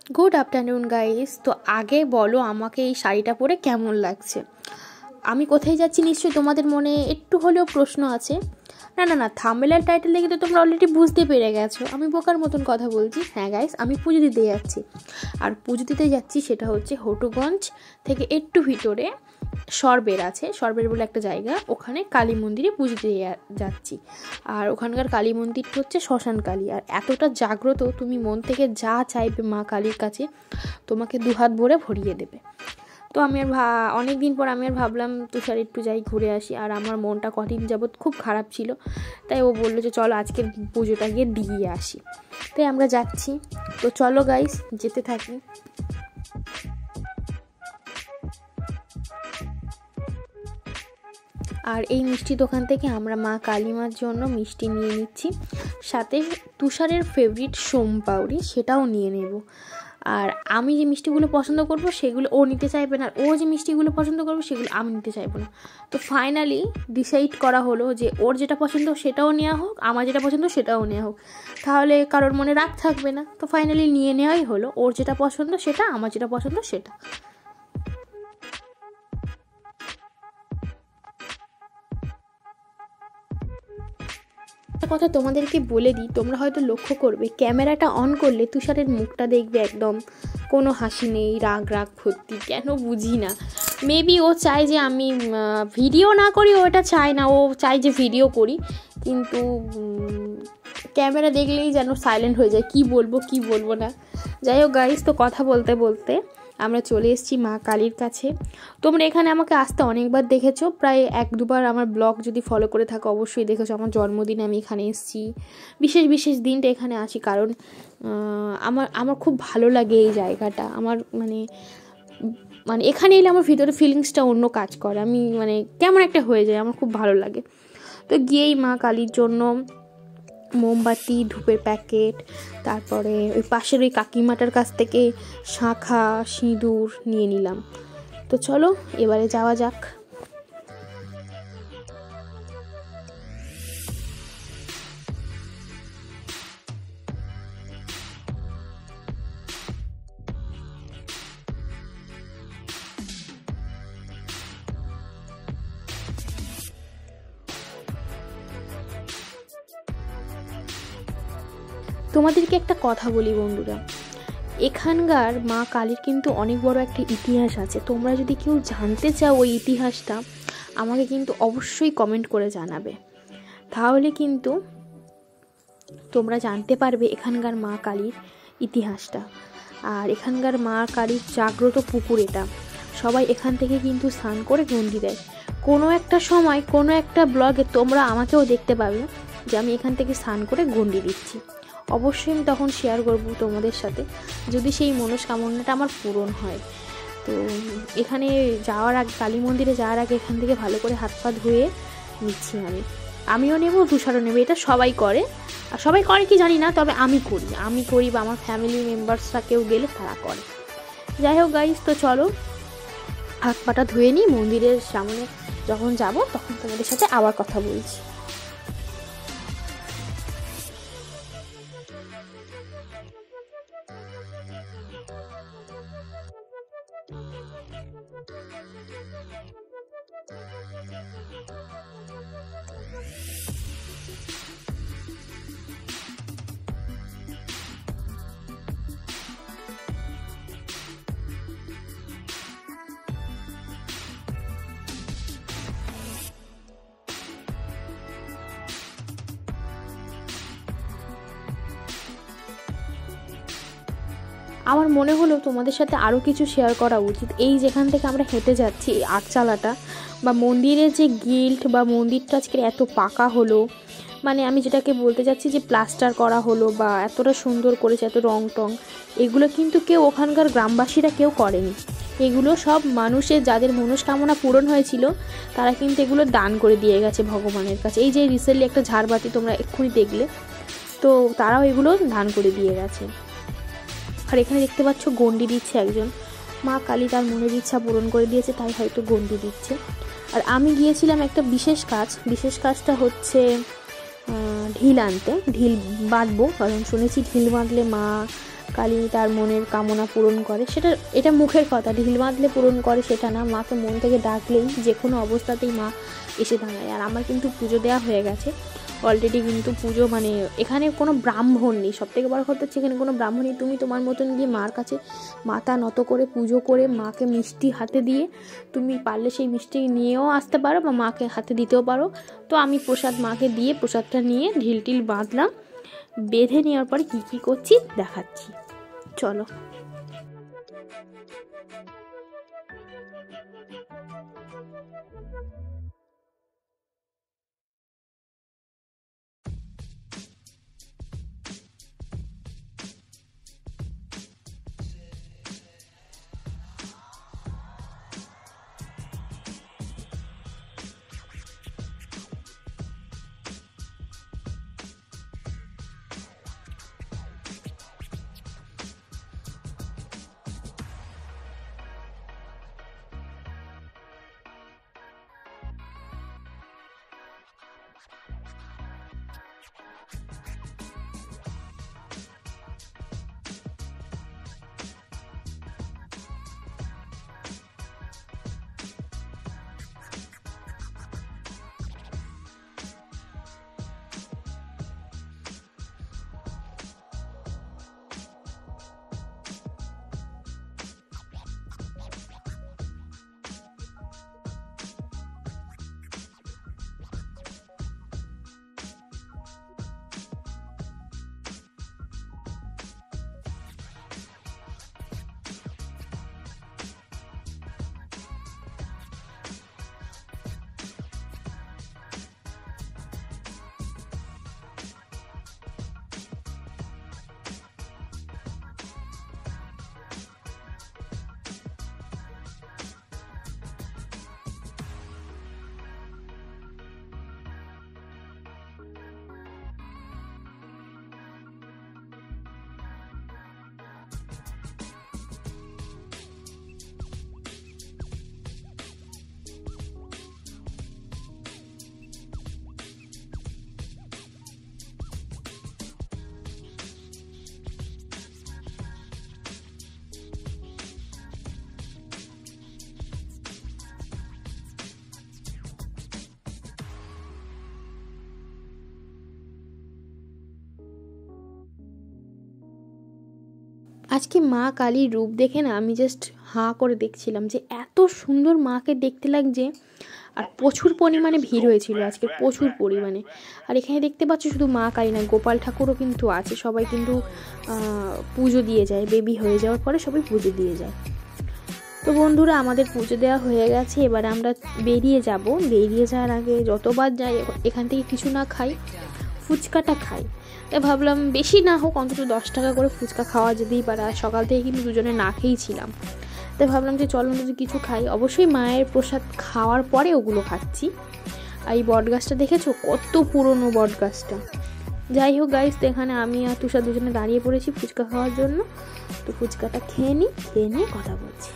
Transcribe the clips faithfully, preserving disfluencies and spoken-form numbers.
Good afternoon guys. তো আগে বলো আমাকে এই শাড়িটা পরে কেমন লাগছে। আমি কোথায় যাচ্ছি নিশ্চয়ই তোমাদের মনে একটু হলেও প্রশ্ন আছে। না না না থাম্বনেল টাইটেল দেখে তো তোমরা অলরেডি বুঝতে পেরে গেছো আমি বোকার মতন কথা বলছি। হ্যাঁ গাইস, আমি পুজো দিতে যাচ্ছি। আর পুজো দিতে যাচ্ছি সেটা হচ্ছে হটুগঞ্জ থেকে একটু ভিতরে সরবের আছে, সরবের বলে একটা জায়গা, ওখানে কালী মন্দিরে পুজো দিয়ে যাচ্ছি। আর ওখানকার কালী মন্দিরটা হচ্ছে শ্মশান কালী। আর এতটা জাগ্রত, তুমি মন থেকে যা চাইবে মা কালীর কাছে তোমাকে দুহাত ভরে ভরিয়ে দেবে। তো আমি আর ভা অনেক দিন পর আমি আর ভাবলাম তুষার একটু যাই ঘুরে আসি। আর আমার মনটা কদিন যাবৎ খুব খারাপ ছিল, তাই ও বললো যে চলো আজকের পুজোটা গিয়ে দিয়ে আসি। তাই আমরা যাচ্ছি। তো চলো গাইস, যেতে থাকি। আর এই মিষ্টি দোকান থেকে আমরা মা কালীমার জন্য মিষ্টি নিয়ে নিচ্ছি, সাথে তুষারের ফেভারিট সোমপাউরি সেটাও নিয়ে নেব। আর আমি যে মিষ্টিগুলো পছন্দ করব সেগুলো ও নিতে চাইবে না, আর ও যে মিষ্টিগুলো পছন্দ করবো সেগুলো আমি নিতে চাইবো না। তো ফাইনালি ডিসাইড করা হলো যে ওর যেটা পছন্দ সেটাও নেওয়া হোক, আমার যেটা পছন্দ সেটাও নেওয়া হোক, তাহলে কারোর মনে রাগ থাকবে না। তো ফাইনালি নিয়ে নেওয়াই হলো, ওর যেটা পছন্দ সেটা, আমার যেটা পছন্দ সেটা। কথা তোমাদেরকে বলে দিই, তোমরা হয়তো লক্ষ্য করবে ক্যামেরাটা অন করলে তুষারের মুখটা দেখবে একদম কোনো হাসি নেই, রাগ রাগ ভর্তি। কেন বুঝি না, মেবি ও চায় যে আমি ভিডিও না করি, ওটা চায় না, ও চায় যে ভিডিও করি, কিন্তু ক্যামেরা দেখলেই যেন সাইলেন্ট হয়ে যায়, কি বলবো কি বলবো না। যাই হোক গাইস, তো কথা বলতে বলতে আমরা চলে এসেছি মা কালীর কাছে। তোমরা এখানে আমাকে আসতে অনেকবার দেখেছো, প্রায় এক দুবার আমার ব্লগ যদি ফলো করে থাকো অবশ্যই দেখেছো। আমার জন্মদিনে আমি এখানে এসেছি, বিশেষ বিশেষ দিনটা এখানে আসি, কারণ আমার আমার খুব ভালো লাগে এই জায়গাটা। আমার মানে মানে এখানে এলে আমার ভিতরে ফিলিংসটা অন্য কাজ করে, আমি মানে কেমন একটা হয়ে যায়, আমার খুব ভালো লাগে। তো গিয়েই মা কালীর জন্য মোমবাতি, ধূপের প্যাকেট, তারপরে ওই পাশের ওই কাকিমাটার কাছ থেকে শাঁখা সিঁদুর নিয়ে নিলাম। তো চলো এবারে যাওয়া যাক। তোমাদেরকে একটা কথা বলি বন্ধুরা, এখানকার মা কালীর কিন্তু অনেক বড় একটা ইতিহাস আছে। তোমরা যদি কেউ জানতে চাও ওই ইতিহাসটা, আমাকে কিন্তু অবশ্যই কমেন্ট করে জানাবে, তাহলে কিন্তু তোমরা জানতে পারবে এখানকার মা কালীর ইতিহাসটা। আর এখানকার মা কালীর জাগ্রত পুকুর এটা, সবাই এখান থেকে কিন্তু স্নান করে গন্ডি দেয়। কোনো একটা সময় কোনো একটা ব্লগে তোমরা আমাকেও দেখতে পাবে যে আমি এখান থেকে স্নান করে গন্ডি দিচ্ছি। অবশ্যই আমি তখন শেয়ার করবো তোমাদের সাথে, যদি সেই মনস্কামনাটা আমার পূরণ হয়। তো এখানে যাওয়ার আগে, কালী মন্দিরে যাওয়ার আগে এখান থেকে ভালো করে হাত পা ধুয়ে নিচ্ছি আমি। আমিও নেবো, তুষারও নেবো, এটা সবাই করে। আর সবাই করে কি জানি না, তবে আমি করি আমি করি বা আমার ফ্যামিলি মেম্বার্সরা কেউ গেলে তারা করে। যাই হোক গাইস, তো চলো হাত পাটা ধুয়ে নিই, মন্দিরের সামনে যখন যাব তখন তোমাদের সাথে আবার কথা বলছি। আমার মনে হলো তোমাদের সাথে আরও কিছু শেয়ার করা উচিত। এই যেখান থেকে আমরা হেঁটে যাচ্ছি, এই আটচালাটা বা মন্দিরের যে গিল্ট বা মন্দিরটা আজকের এত পাকা হলো, মানে আমি যেটাকে বলতে চাচ্ছি যে প্লাস্টার করা হলো বা এতটা সুন্দর করেছে, এত রং টং, এগুলো কিন্তু কেউ ওখানকার গ্রামবাসীরা কেউ করেনি। এগুলো সব মানুষের যাদের মনস্কামনা পূরণ হয়েছিল তারা কিন্তু এগুলো দান করে দিয়ে গেছে ভগবানের কাছে। এই যে রিসেন্টলি একটা ঝাড়বাতি তোমরা এক্ষুনি দেখলে, তো তারাও এগুলো দান করে দিয়ে গেছে। আর এখানে দেখতে পাচ্ছ গন্ডি দিচ্ছে একজন, মা কালী তার মনের ইচ্ছা পূরণ করে দিয়েছে, তাই হয়তো গন্ডি দিচ্ছে। আর আমি গিয়েছিলাম একটা বিশেষ কাজ, বিশেষ কাজটা হচ্ছে ঢিল আনতে, ঢিল বাঁধবো, কারণ শুনেছি ঢিল বাঁধলে মা কালী তার মনের কামনা পূরণ করে। সেটা এটা মুখের কথা, ঢিল বাঁধলে পূরণ করে সেটা না, মাকে মন থেকে ডাকলেই যে কোনো অবস্থাতেই মা এসে দাঁড়ায়। আর আমার কিন্তু পুজো দেওয়া হয়ে গেছে অলরেডি, কিন্তু পুজো মানে এখানে কোনো ব্রাহ্মণ নেই, সবথেকে বড় কথা হচ্ছে এখানে কোনো ব্রাহ্মণ নেই। তুমি তোমার মতন গিয়ে মার কাছে মাথা নত করে পুজো করে মাকে মিষ্টি হাতে দিয়ে তুমি পারলে সেই মিষ্টি নিয়েও আসতে পারো বা মাকে হাতে দিতেও পারো। তো আমি প্রসাদ মাকে দিয়ে প্রসাদটা নিয়ে ঢিল টিল বাঁধলাম, বেঁধে নেওয়ার পরে কী কী করছি দেখাচ্ছি, চলো। আজকে মা কালীর রূপ দেখে না আমি জাস্ট হাঁ করে দেখছিলাম যে এত সুন্দর মাকে দেখতে লাগছে। আর প্রচুর পরিমাণে ভিড় হয়েছিল আজকে, প্রচুর পরিমাণে। আর এখানে দেখতে পাচ্ছ শুধু মা কালী না, গোপাল ঠাকুরও কিন্তু আছে। সবাই কিন্তু পুজো দিয়ে যায়, বেবি হয়ে যাওয়ার পরে সবাই পুজো দিয়ে যায়। তো বন্ধুরা, আমাদের পুজো দেওয়া হয়ে গেছে, এবার আমরা বেরিয়ে যাব। বেরিয়ে যাওয়ার আগে যতবার যাই এখান থেকে কিছু না খাই, ফুচকাটা খাই। তাই ভাবলাম বেশি না হোক অন্তত দশ টাকা করে ফুচকা খাওয়া যেতেই পারে। আর সকাল থেকে কিন্তু দুজনে না খেয়েই ছিলাম, তাই ভাবলাম যে চলো যদি কিছু খাই। অবশ্যই মায়ের প্রসাদ খাওয়ার পরে ওগুলো খাচ্ছি। আর এই বট গাছটা দেখেছো কত পুরনো বট গাছটা। যাই হোক গাইস, তো এখানে আমি আর তুষার দুজনে দাঁড়িয়ে পড়েছি ফুচকা খাওয়ার জন্য। তো ফুচকাটা খেয়ে নিই, খেয়ে নিয়ে কথা বলছি।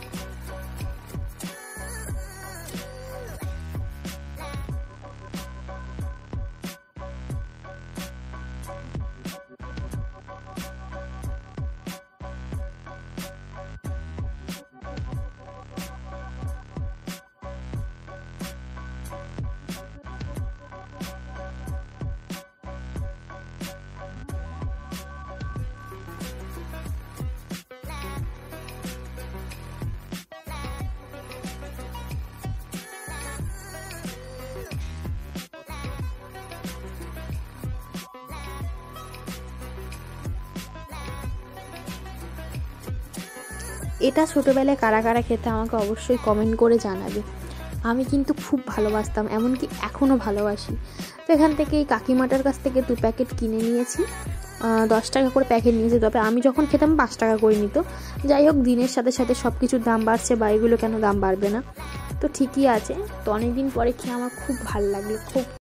এটা ছোটোবেলায় কারা কারা খেতে আমাকে অবশ্যই কমেন্ট করে জানাবে। আমি কিন্তু খুব ভালোবাসতাম, এমনকি এখনও ভালোবাসি। তো এখান থেকে এই কাকিমাটার কাছ থেকে দু প্যাকেট কিনে নিয়েছি, দশ টাকা করে প্যাকেট নিয়েছি। তবে আমি যখন খেতাম পাঁচ টাকা করে নিত। যাই হোক, দিনের সাথে সাথে সব কিছুর দাম বাড়ছে, বা এগুলো কেন দাম বাড়বে না। তো ঠিকই আছে। তো অনেকদিন পরে খেয়ে আমার খুব ভালো লাগলো, খুব